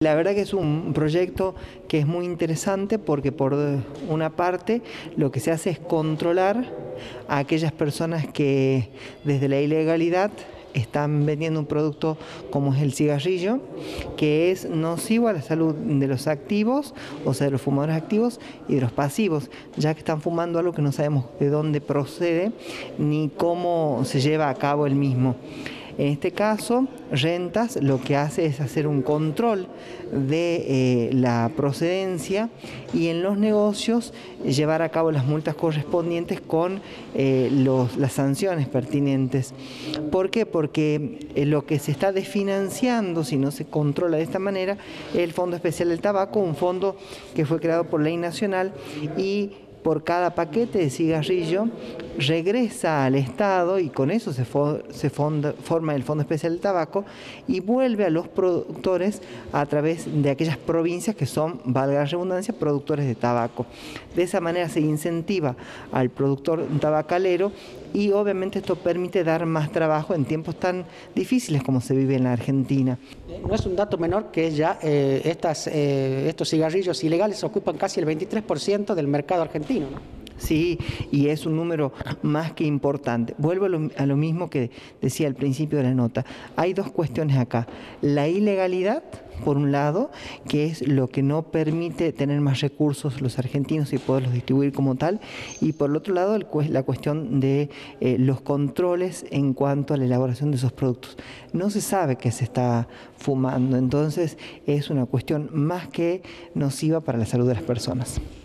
La verdad que es un proyecto que es muy interesante porque por una parte lo que se hace es controlar a aquellas personas que desde la ilegalidad están vendiendo un producto como es el cigarrillo, que es nocivo a la salud de los activos, o sea, de los fumadores activos y de los pasivos, ya que están fumando algo que no sabemos de dónde procede ni cómo se lleva a cabo el mismo. En este caso, Rentas lo que hace es hacer un control de la procedencia y en los negocios llevar a cabo las multas correspondientes con las sanciones pertinentes. ¿Por qué? Porque lo que se está desfinanciando, si no se controla de esta manera, es el Fondo Especial del Tabaco, un fondo que fue creado por ley nacional y por cada paquete de cigarrillo regresa al Estado y con eso se forma el Fondo Especial del Tabaco y vuelve a los productores a través de aquellas provincias que son, valga la redundancia, productores de tabaco. De esa manera se incentiva al productor tabacalero y obviamente esto permite dar más trabajo en tiempos tan difíciles como se vive en la Argentina. No es un dato menor que ya estos cigarrillos ilegales ocupan casi el 23% del mercado argentino, ¿no? Sí, y es un número más que importante. Vuelvo a lo mismo que decía al principio de la nota. Hay dos cuestiones acá. La ilegalidad, por un lado, que es lo que no permite tener más recursos los argentinos y poderlos distribuir como tal, y por el otro lado la cuestión de los controles en cuanto a la elaboración de esos productos. No se sabe qué se está fumando, entonces es una cuestión más que nociva para la salud de las personas.